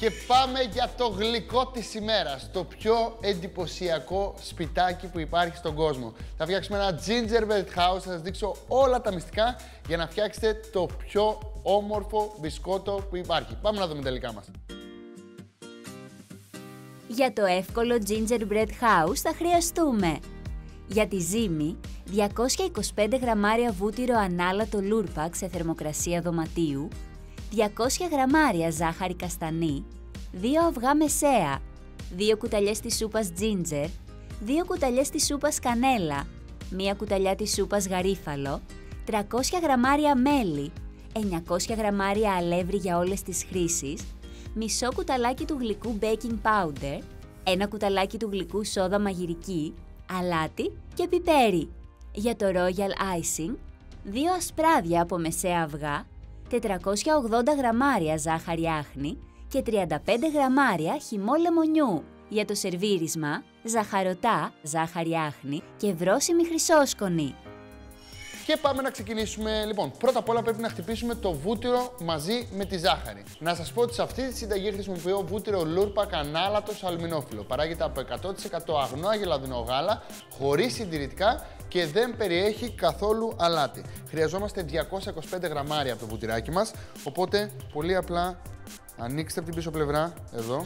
Και πάμε για το γλυκό της ημέρας. Το πιο εντυπωσιακό σπιτάκι που υπάρχει στον κόσμο. Θα φτιάξουμε ένα gingerbread house, θα σας δείξω όλα τα μυστικά για να φτιάξετε το πιο όμορφο μπισκότο που υπάρχει. Πάμε να δούμε τα υλικά μας. Για το εύκολο gingerbread house θα χρειαστούμε για τη ζύμη 225 γραμμάρια βούτυρο ανάλατο λούρπαξ σε θερμοκρασία δωματίου, 200 γραμμάρια ζάχαρη καστανή, 2 αυγά μεσαία, 2 κουταλιές της σούπας ginger, 2 κουταλιές της σούπας κανέλα, 1 κουταλιά της σούπας γαρίφαλο, 300 γραμμάρια μέλι, 900 γραμμάρια αλεύρι για όλες τις χρήσεις, μισό κουταλάκι του γλυκού baking powder, 1 κουταλάκι του γλυκού σόδα μαγειρική, αλάτι και πιπέρι. Για το royal icing, 2 ασπράδια από μεσαία αυγά, 480 γραμμάρια ζάχαρη άχνη και 35 γραμμάρια χυμό λεμονιού. Για το σερβίρισμα, ζαχαρωτά, ζάχαρη άχνη και βρώσιμη χρυσόσκονη. Και πάμε να ξεκινήσουμε. Λοιπόν, πρώτα απ' όλα πρέπει να χτυπήσουμε το βούτυρο μαζί με τη ζάχαρη. Να σας πω ότι σε αυτή τη συνταγή χρησιμοποιώ βούτυρο λούρπακ ανάλατο σε αλουμινόφυλλο. Παράγεται από 100% αγνό αγελαδινό γάλα, χωρίς συντηρητικά και δεν περιέχει καθόλου αλάτι. Χρειαζόμαστε 225 γραμμάρια από το βουτυράκι μας, οπότε πολύ απλά ανοίξτε από την πίσω πλευρά, εδώ,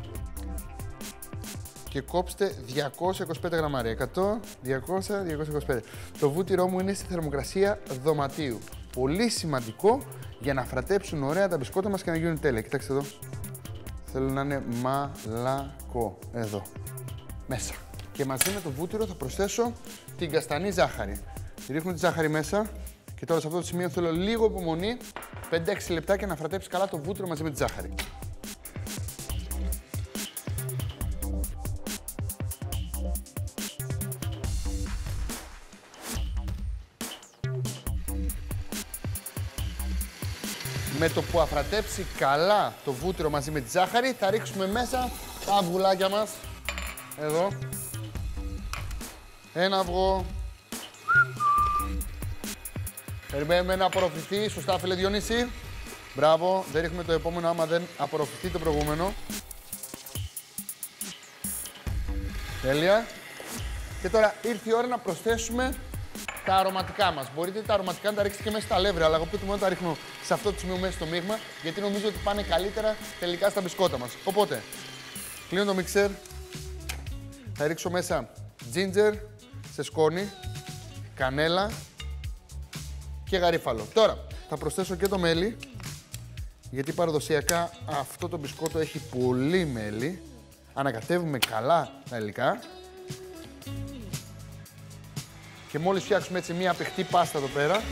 και κόψτε 225 γραμμάρια. 100, 200, 225. Το βούτυρό μου είναι στη θερμοκρασία δωματίου. Πολύ σημαντικό για να φρατέψουν ωραία τα μπισκότα μας και να γίνουν τέλεια. Κοιτάξτε εδώ. Θέλω να είναι μαλακό. Εδώ. Μέσα. Και μαζί με το βούτυρο θα προσθέσω την καστανή ζάχαρη. Ρίχνω τη ζάχαρη μέσα και τώρα σε αυτό το σημείο θέλω λίγο υπομονή, 5-6 λεπτάκια να φρατέψει καλά το βούτυρο μαζί με τη ζάχαρη. Με το που αφρατέψει καλά το βούτυρο μαζί με τη ζάχαρη, θα ρίξουμε μέσα τα αυγουλάκια μας. Εδώ. Ένα αυγό. Περιμένουμε να απορροφηθεί. Σωστά, φίλε Διονύση. Μπράβο. Δεν ρίχνουμε το επόμενο άμα δεν απορροφηθεί το προηγούμενο. Τέλεια. Και τώρα ήρθε η ώρα να προσθέσουμε τα αρωματικά μας. Μπορείτε τα αρωματικά να τα ρίξετε και μέσα στα αλεύρι, αλλά εγώ μόνο τα ρίχνω σε αυτό το σημείο μέσα στο μείγμα, γιατί νομίζω ότι πάνε καλύτερα τελικά στα μπισκότα μας. Οπότε, κλείνω το μιξέρ. Θα ρίξω μέσα ginger σε σκόνη, κανέλα και γαρίφαλο. Τώρα, θα προσθέσω και το μέλι, γιατί παραδοσιακά αυτό το μπισκότο έχει πολύ μέλι. Ανακατεύουμε καλά τα υλικά. Και μόλις φτιάξουμε έτσι μία απεχτή πάστα εδώ πέρα,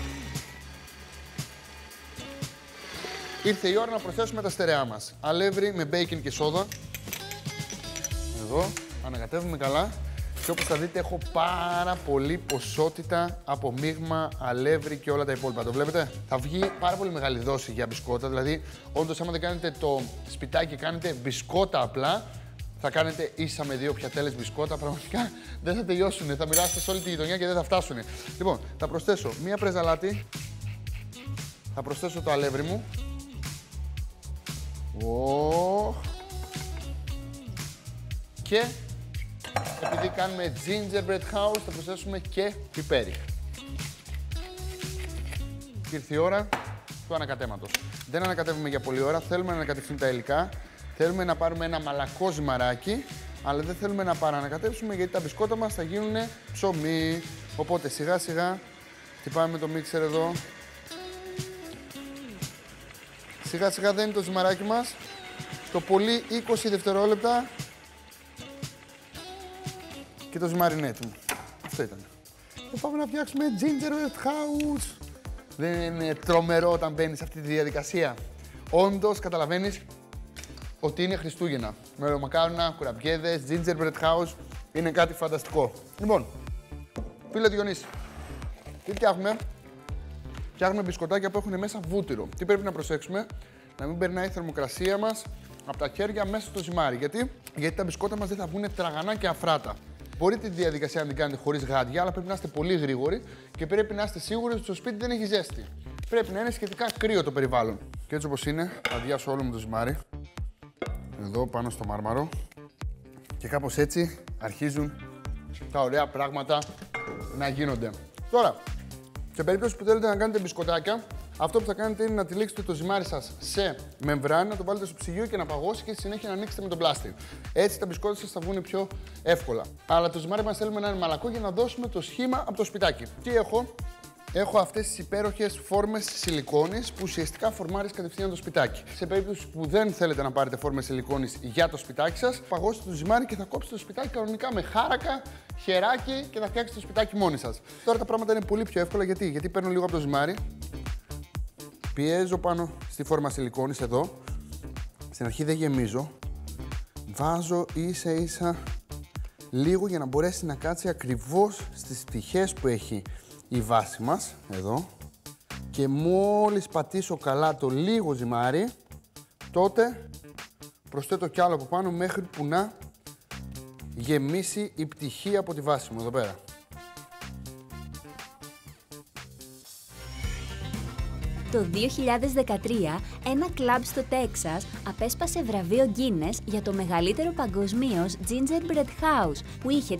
ήρθε η ώρα να προσθέσουμε τα στερεά μας. Αλεύρι με μπέικιν και σόδα. Εδώ, ανακατεύουμε καλά. Και όπως θα δείτε έχω πάρα πολύ ποσότητα από μείγμα, αλεύρι και όλα τα υπόλοιπα. Το βλέπετε? Θα βγει πάρα πολύ μεγάλη δόση για μπισκότα. Δηλαδή, όντως άμα δεν κάνετε το σπιτάκι, κάνετε μπισκότα απλά, θα κάνετε ίσα με 2 πιατέλες μπισκότα, πραγματικά δεν θα τελειώσουν. Θα μοιράσετε σε όλη τη γειτονιά και δεν θα φτάσουν. Λοιπόν, θα προσθέσω μία πρέζα αλάτι. Θα προσθέσω το αλεύρι μου. Και επειδή κάνουμε gingerbread house, θα προσθέσουμε και πιπέρι. Και ήρθε η ώρα του ανακατέματος. Δεν ανακατεύουμε για πολλή ώρα, θέλουμε να ανακατευθούν τα υλικά. Θέλουμε να πάρουμε ένα μαλακό ζυμαράκι, αλλά δεν θέλουμε να παρανακατεύσουμε γιατί τα μπισκότα μας θα γίνουν ψωμί. Οπότε σιγά σιγά χτυπάμε με το μίξερ εδώ. Σιγά σιγά δένει το ζυμαράκι μας. Το πολύ 20 δευτερόλεπτα. Και το ζυμάρι είναι έτοιμο. Αυτό ήταν. Θα πάμε να φτιάξουμε gingerbread house. Δεν είναι τρομερό όταν μπαίνεις σε αυτή τη διαδικασία? Όντως καταλαβαίνεις ότι είναι Χριστούγεννα. Μελομακάρονα, κουραμπιέδες, gingerbread house. Είναι κάτι φανταστικό. Λοιπόν, φίλε Διονύση, τι φτιάχνουμε? Φτιάχνουμε μπισκοτάκια που έχουν μέσα βούτυρο. Τι πρέπει να προσέξουμε? Να μην περνάει η θερμοκρασία μας από τα χέρια μέσα στο ζυμάρι. Γιατί τα μπισκότα μας δεν θα βγουν τραγανά και αφράτα. Μπορείτε τη διαδικασία να την κάνετε χωρίς γάντια, αλλά πρέπει να είστε πολύ γρήγοροι και πρέπει να είστε σίγουροι ότι στο σπίτι δεν έχει ζέστη. Πρέπει να είναι σχετικά κρύο το περιβάλλον. Και έτσι όπως είναι, θα αδειάσω όλο μου το ζυμάρι. εδώ πάνω στο μάρμαρο. Και κάπως έτσι αρχίζουν τα ωραία πράγματα να γίνονται. Τώρα, σε περίπτωση που θέλετε να κάνετε μπισκοτάκια, αυτό που θα κάνετε είναι να τυλίξετε το ζυμάρι σας σε μεμβράνη, να το βάλετε στο ψυγείο και να παγώσει και στη συνέχεια να ανοίξετε με τον πλάστικ. Έτσι τα μπισκότα σας θα βγουν πιο εύκολα. Αλλά το ζυμάρι μας θέλουμε να είναι μαλακό για να δώσουμε το σχήμα από το σπιτάκι. Τι έχω? Έχω αυτές τις υπέροχες φόρμες σιλικόνης που ουσιαστικά φορμάρεις κατευθείαν το σπιτάκι. Σε περίπτωση που δεν θέλετε να πάρετε φόρμες σιλικόνης για το σπιτάκι σας, παγώστε το ζυμάρι και θα κόψετε το σπιτάκι κανονικά με χάρακα, χεράκι και θα φτιάξετε το σπιτάκι μόνοι σας. Τώρα τα πράγματα είναι πολύ πιο εύκολα γιατί παίρνω λίγο από το ζυμάρι, πιέζω πάνω στη φόρμα σιλικόνης εδώ, στην αρχή δεν γεμίζω, βάζω ίσα ίσα λίγο για να μπορέσει να κάτσει ακριβώς στις πτυχές που έχει η βάση μας, εδώ, και μόλις πατήσω καλά το λίγο ζυμάρι, τότε προσθέτω κι άλλο από πάνω μέχρι που να γεμίσει η πτυχή από τη βάση μου, εδώ πέρα. Το 2013, ένα κλαμπ στο Τέξας απέσπασε βραβείο Guinness για το μεγαλύτερο παγκοσμίως gingerbread house, που είχε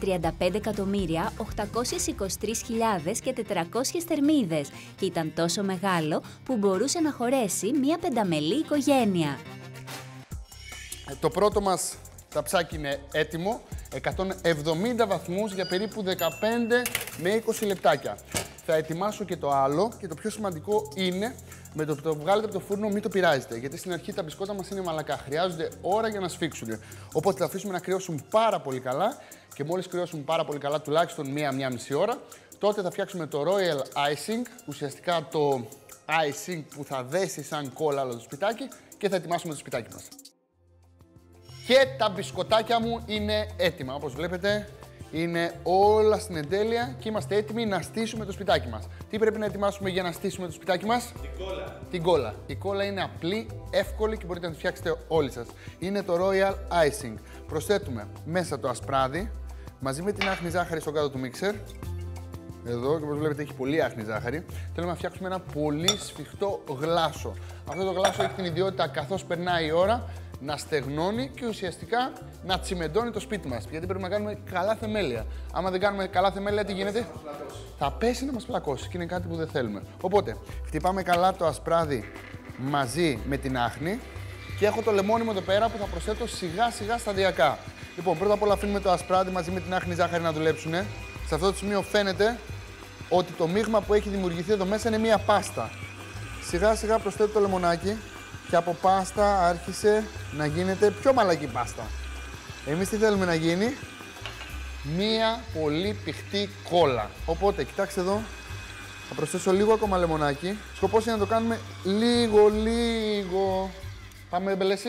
35.823.400 θερμίδες και ήταν τόσο μεγάλο που μπορούσε να χωρέσει μια πενταμελή οικογένεια. Το πρώτο μας ταψάκι είναι έτοιμο, 170 βαθμούς για περίπου 15 με 20 λεπτάκια. Θα ετοιμάσω και το άλλο και το πιο σημαντικό είναι με το που το βγάλετε από το φούρνο μην το πειράζετε, γιατί στην αρχή τα μπισκότα μας είναι μαλακά, χρειάζονται ώρα για να σφίξουν. Οπότε θα αφήσουμε να κρυώσουν πάρα πολύ καλά και μόλις κρυώσουν πάρα πολύ καλά, τουλάχιστον μία μισή ώρα, τότε θα φτιάξουμε το Royal Icing, ουσιαστικά το icing που θα δέσει σαν κόλλα όλο το σπιτάκι και θα ετοιμάσουμε το σπιτάκι μας. Και τα μπισκοτάκια μου είναι έτοιμα, όπως βλέπετε. Είναι όλα στην εντέλεια και είμαστε έτοιμοι να στήσουμε το σπιτάκι μας. Τι πρέπει να ετοιμάσουμε για να στήσουμε το σπιτάκι μας? Την κόλλα. Την κόλλα. Η κόλλα είναι απλή, εύκολη και μπορείτε να τη φτιάξετε όλοι σας. Είναι το Royal Icing. Προσθέτουμε μέσα το ασπράδι μαζί με την άχνη ζάχαρη στο κάτω του μίξερ. Εδώ, και όπως βλέπετε έχει πολύ άχνη ζάχαρη. Θέλουμε να φτιάξουμε ένα πολύ σφιχτό γλάσο. Αυτό το γλάσο έχει την ιδιότητα καθώς περνάει η ώρα να στεγνώνει και ουσιαστικά να τσιμεντώνει το σπίτι μας. Γιατί πρέπει να κάνουμε καλά θεμέλια. Άμα δεν κάνουμε καλά θεμέλια, τι γίνεται? Θα πέσει να μας πλακώσει και είναι κάτι που δεν θέλουμε. Οπότε, χτυπάμε καλά το ασπράδι μαζί με την άχνη και έχω το λεμόνι μου εδώ πέρα που θα προσθέτω σιγά σιγά σταδιακά. Λοιπόν, πρώτα απ' όλα αφήνουμε το ασπράδι μαζί με την άχνη ζάχαρη να δουλέψουν. Σε αυτό το σημείο φαίνεται ότι το μείγμα που έχει δημιουργηθεί εδώ μέσα είναι μία πάστα. Σιγά σιγά προσθέτω το λεμονάκι και από πάστα άρχισε να γίνεται πιο μαλακή πάστα. Εμείς τι θέλουμε να γίνει? Μία πολύ πηχτή κόλλα. Οπότε, κοιτάξτε εδώ, θα προσθέσω λίγο ακόμα λεμονάκι. Σκοπός είναι να το κάνουμε λίγο. Πάμε, Μπελέση.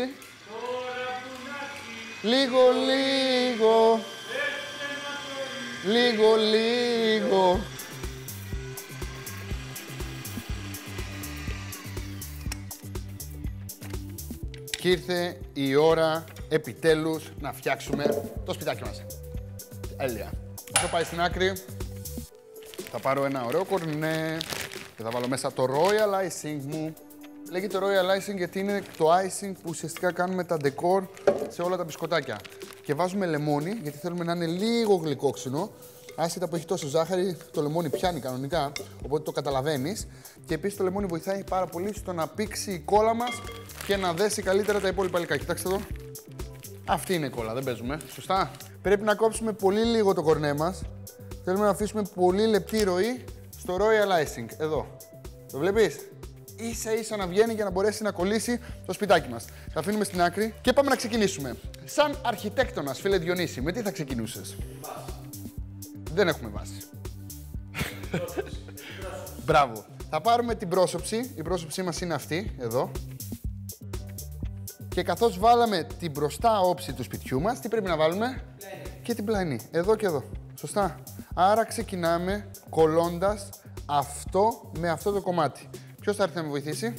Λίγο. Και ήρθε η ώρα επιτέλους να φτιάξουμε το σπιτάκι μας. Έλεια. Αυτό πάει στην άκρη. Θα πάρω ένα ωραίο κορνέ και θα βάλω μέσα το Royal Icing μου. Λέγεται Royal Icing γιατί είναι το icing που ουσιαστικά κάνουμε τα decor σε όλα τα μπισκοτάκια. Και βάζουμε λεμόνι γιατί θέλουμε να είναι λίγο γλυκόξινο. Άσχετα που έχει τόσο ζάχαρη, το λεμόνι πιάνει κανονικά, οπότε το καταλαβαίνεις. Και επίσης το λεμόνι βοηθάει πάρα πολύ στο να πήξει η κόλλα μας και να δέσει καλύτερα τα υπόλοιπα υλικά. Κοιτάξτε εδώ. Αυτή είναι η κόλλα, δεν παίζουμε. Σωστά. Πρέπει να κόψουμε πολύ λίγο το κορνέ μας. Θέλουμε να αφήσουμε πολύ λεπτή ροή στο Royal Icing. Εδώ. Το βλέπεις? Ίσα ίσα να βγαίνει για να μπορέσει να κολλήσει το σπιτάκι μας. Θα αφήνουμε στην άκρη και πάμε να ξεκινήσουμε. Σαν αρχιτέκτονας, φίλε Διονύση, με τι θα ξεκινούσες? Δεν έχουμε βάση. Μπράβο. Θα πάρουμε την πρόσωψη. Η πρόσωψή μας είναι αυτή, εδώ. Και καθώς βάλαμε την μπροστά όψη του σπιτιού μας, τι πρέπει να βάλουμε? Και την πλαϊνή. Εδώ και εδώ. Σωστά. Άρα ξεκινάμε κολλώντας αυτό με αυτό το κομμάτι. Ποιος θα έρθει να με βοηθήσει?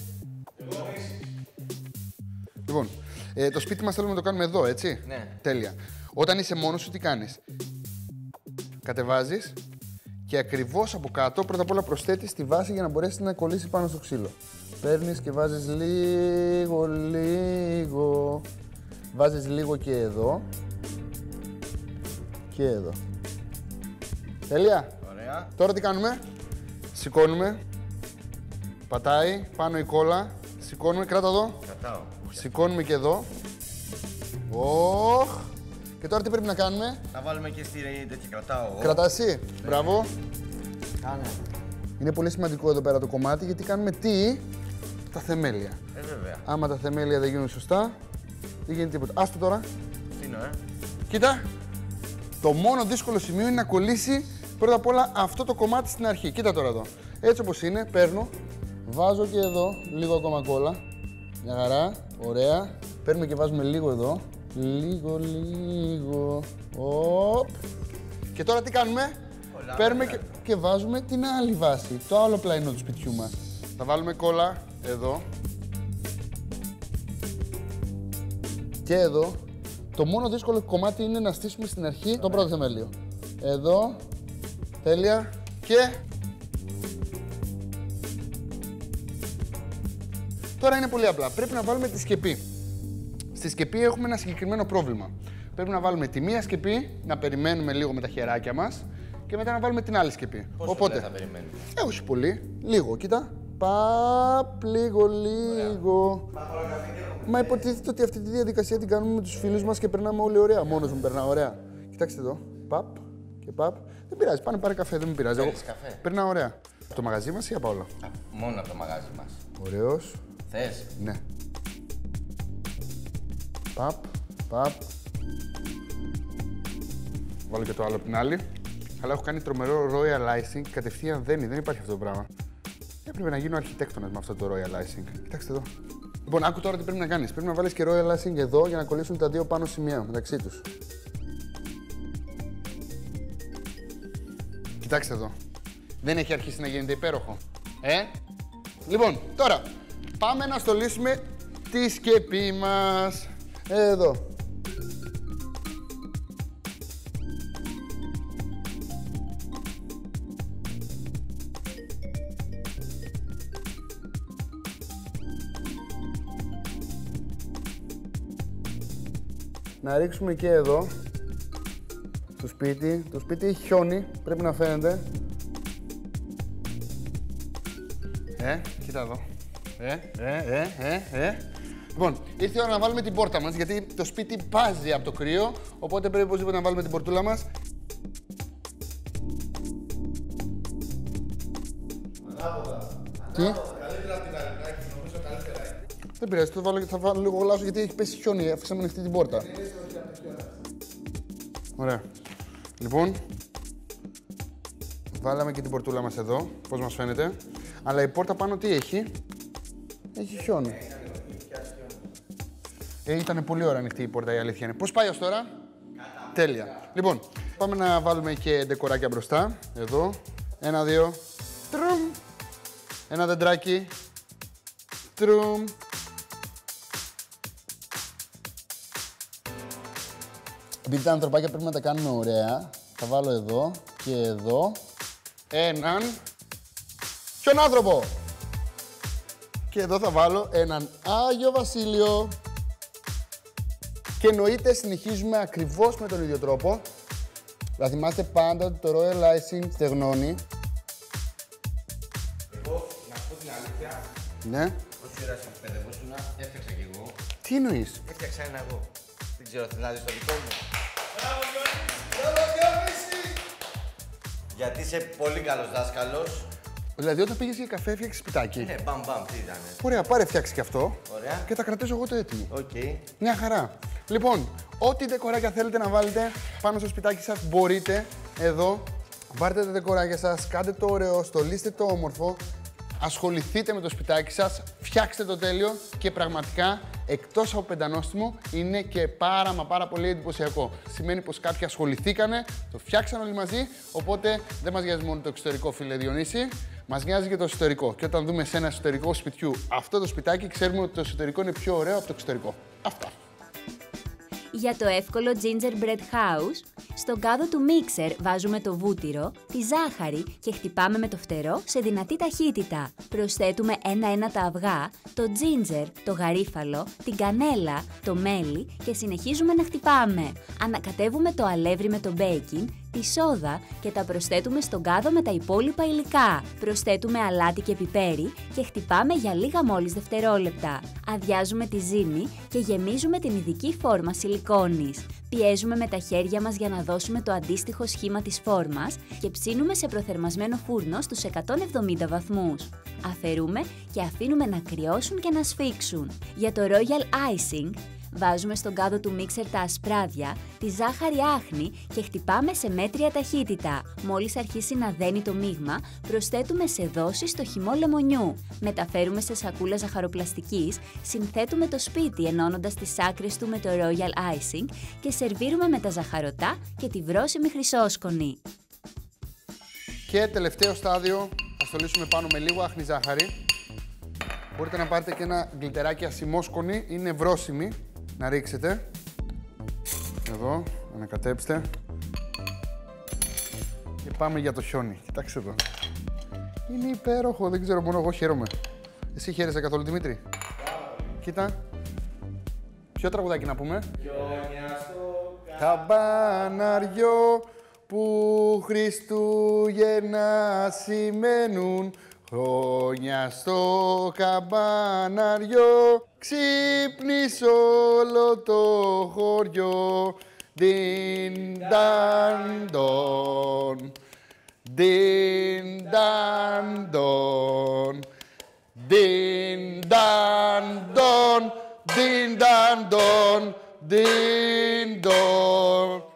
Λοιπόν, το σπίτι μας θέλουμε να το κάνουμε εδώ, έτσι? Ναι. Τέλεια. Όταν είσαι μόνος σου, τι κάνεις? Κατεβάζεις και ακριβώς από κάτω πρώτα απ' όλα προσθέτεις τη βάση για να μπορέσει να κολλήσει πάνω στο ξύλο. Παίρνεις και βάζεις λίγο Βάζεις λίγο και εδώ. Και εδώ. Τέλεια. Ωραία. Τώρα τι κάνουμε? Σηκώνουμε. Πατάει, πάνω η κόλλα. Σηκώνουμε, κράτα εδώ. Κρατάω. Σηκώνουμε και εδώ. Οχ. Και τώρα τι πρέπει να κάνουμε? Θα βάλουμε και στη τέτοια. Κρατάω εγώ. Κρατάς εσύ. Μπράβο. Κάνε. Είναι πολύ σημαντικό εδώ πέρα το κομμάτι γιατί κάνουμε τι? Τα θεμέλια. Βέβαια. Άμα τα θεμέλια δεν γίνουν σωστά, δεν γίνει τίποτα. Άστο τώρα. Αφήνω, Κοίτα. Το μόνο δύσκολο σημείο είναι να κολλήσει πρώτα απ' όλα αυτό το κομμάτι στην αρχή. Κοίτα τώρα εδώ. Έτσι όπως είναι, παίρνω, βάζω και εδώ λίγο ακόμα κόλλα. Μια χαρά. Ωραία. Παίρνουμε και βάζουμε λίγο εδώ. Λίγο. Οπ. Και τώρα τι κάνουμε? Παίρνουμε και βάζουμε την άλλη βάση. Το άλλο πλαϊνό του σπιτιού μας. Θα βάλουμε κόλλα εδώ. Και εδώ. Το μόνο δύσκολο κομμάτι είναι να στήσουμε στην αρχή το πρώτο θεμέλιο. Εδώ. Τέλεια. Και... Τώρα είναι πολύ απλά. Πρέπει να βάλουμε τη σκεπή. Στη σκεπή έχουμε ένα συγκεκριμένο πρόβλημα. Πρέπει να βάλουμε τη μία σκεπή, να περιμένουμε λίγο με τα χεράκια μας και μετά να βάλουμε την άλλη σκεπή. Πόσο Οπότε, θα περιμένουμε? όχι πολύ. Λίγο, κοίτα. Παπ, λίγο. Μα υποτίθεται ότι αυτή τη διαδικασία την κάνουμε με τους φίλους μας και περνάμε όλοι ωραία. Μόνος μου περνάω ωραία. Κοιτάξτε εδώ. Παπ και παπ. Δεν πειράζει, πάνε πάρε καφέ, δεν με πειράζει. Θέλεις καφέ? Περνάω ωραία. Από το μαγαζί μας ή από όλα? Μόνο από το μαγάζι μας. Ωραίος. Θες? Ναι. Παπ, παπ. Βάλω και το άλλο από την άλλη. Αλλά έχω κάνει τρομερό royal icing. Κατευθείαν δεν υπάρχει αυτό το πράγμα. Έπρεπε να γίνω αρχιτέκτονας με αυτό το royal icing. Κοιτάξτε εδώ. Λοιπόν, άκου τώρα τι πρέπει να κάνεις. Πρέπει να βάλεις και royal icing εδώ για να κολλήσουν τα δύο πάνω σημεία μεταξύ τους. Κοιτάξτε εδώ. Δεν έχει αρχίσει να γίνεται υπέροχο. Λοιπόν, τώρα πάμε να στολίσουμε τη σκεπή μας. Εδώ. Να ρίξουμε και εδώ το σπίτι. Το σπίτι έχει χιόνι, πρέπει να φαίνεται. Κοίτα εδώ. Λοιπόν, ήρθε η ώρα να βάλουμε την πόρτα μας, γιατί το σπίτι πάζει από το κρύο, οπότε πρέπει οπωσδήποτε να βάλουμε την πορτούλα μας. Τι? Καλύτερα από την άλλη, νομίζω καλύτερα. Δεν πειράζει, θα βάλω λίγο γολάσο γιατί έχει πέσει χιόνι, αφήσαμε ανοιχτή την πόρτα. Ωραία. Λοιπόν, βάλαμε και την πορτούλα μας εδώ, πώς μας φαίνεται. Αλλά η πόρτα πάνω τι έχει? Έχει χιόνι. Ήταν πολύ ώρα ανοιχτή η πόρτα, η αλήθεια είναι. Πώς πάει ως τώρα? Τέλεια. Λοιπόν, πάμε να βάλουμε και ντεκοράκια μπροστά. Εδώ. 1, 2. Τρουμ. Ένα δεντράκι. Τρουμ. Επειδή τα ανθρωπάκια πρέπει να τα κάνουμε ωραία, θα βάλω εδώ και εδώ έναν χιονάνθρωπο. Και εδώ θα βάλω έναν Άγιο Βασίλειο. Και εννοείται συνεχίζουμε ακριβώς με τον ίδιο τρόπο. Θα θυμάστε πάντα ότι το Royal Icing στεγνώνει. Εγώ, να σου πω την αλήθεια, Ναι. όση ώρα σε εκπαιδευόσουνα, έφτιαξα κι εγώ. Τι εννοείς? Έφτιαξα ένα εγώ. Δεν ξέρω, θέλεις να δεις το δικό μου. Γιατί είσαι πολύ καλός δάσκαλος. Δηλαδή όταν πήγες για καφέ έφτιαξες σπιτάκι. Ναι, μπαμ, τι ήτανε. Ωραία, πάρε φτιάξει και αυτό. Ωραία. Και τα κρατήσω εγώ το έτοιμο. Οκ. Μια χαρά. Λοιπόν, ό,τι ντεκοράκια θέλετε να βάλετε πάνω στο σπιτάκι σας μπορείτε. Εδώ, πάρτε τα ντεκοράκια σας, κάντε το ωραίο, στολίστε το όμορφο. Ασχοληθείτε με το σπιτάκι σας, φτιάξτε το τέλειο και πραγματικά εκτός από πεντανόστιμο είναι και πάρα πολύ εντυπωσιακό. Σημαίνει πως κάποιοι ασχοληθήκανε, το φτιάξαν όλοι μαζί, οπότε δεν μας νοιάζει μόνο το εξωτερικό, φίλε Διονύση, μας νοιάζει και το εσωτερικό. Και όταν δούμε σε ένα εσωτερικό σπιτιού αυτό το σπιτάκι, ξέρουμε ότι το εσωτερικό είναι πιο ωραίο από το εξωτερικό. Αυτά. Για το εύκολο Gingerbread House, Στον κάδο του μίξερ βάζουμε το βούτυρο, τη ζάχαρη και χτυπάμε με το φτερό σε δυνατή ταχύτητα. Προσθέτουμε ένα-ένα τα αυγά, το ginger, το γαρίφαλο, την κανέλα, το μέλι και συνεχίζουμε να χτυπάμε. Ανακατεύουμε το αλεύρι με το μπέικιν, τη σόδα και τα προσθέτουμε στον κάδο με τα υπόλοιπα υλικά. Προσθέτουμε αλάτι και πιπέρι και χτυπάμε για λίγα μόλις δευτερόλεπτα. Αδειάζουμε τη ζύμη και γεμίζουμε την ειδική φόρμα σιλικόνης. Πιέζουμε με τα χέρια μας για να δώσουμε το αντίστοιχο σχήμα της φόρμας και ψήνουμε σε προθερμασμένο φούρνο στους 170 βαθμούς. Αφαιρούμε και αφήνουμε να κρυώσουν και να σφίξουν. Για το royal icing, βάζουμε στον κάδο του μίξερ τα ασπράδια, τη ζάχαρη άχνη και χτυπάμε σε μέτρια ταχύτητα. Μόλις αρχίσει να δένει το μείγμα, προσθέτουμε σε δόσεις το χυμό λεμονιού. Μεταφέρουμε σε σακούλα ζαχαροπλαστικής, συνθέτουμε το σπίτι ενώνοντας τις άκρες του με το royal icing και σερβίρουμε με τα ζαχαρωτά και τη βρώσιμη χρυσόσκονη. Και τελευταίο στάδιο, θα στολίσουμε πάνω με λίγο άχνη ζάχαρη. Μπορείτε να πάρετε και ένα γλυτεράκι ασημόσκονη, είναι βρώσιμη, να ρίξετε. Εδώ, ανακατέψτε. Και πάμε για το χιόνι. Κοιτάξτε εδώ. Είναι υπέροχο, δεν ξέρω, μόνο εγώ χαίρομαι. Εσύ χαίρεσαι καθόλου, Δημήτρη? Κοίτα. Ποιο τραγουδάκι να πούμε? Χιόνια στο καμπάναριο που Χριστούγεννα σημαίνουν. Χρόνια στο καμπάναριο, ξύπνησε όλο το χωριό. Din dan don, din dan don, din dan don, din dan don, din don.